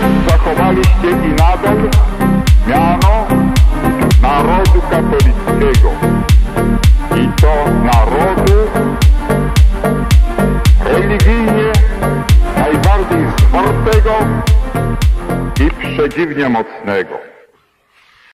zachowaliście i nadal miano narodu katolickiego. I to narodu religijnie najbardziej zwartego i przedziwnie mocnego.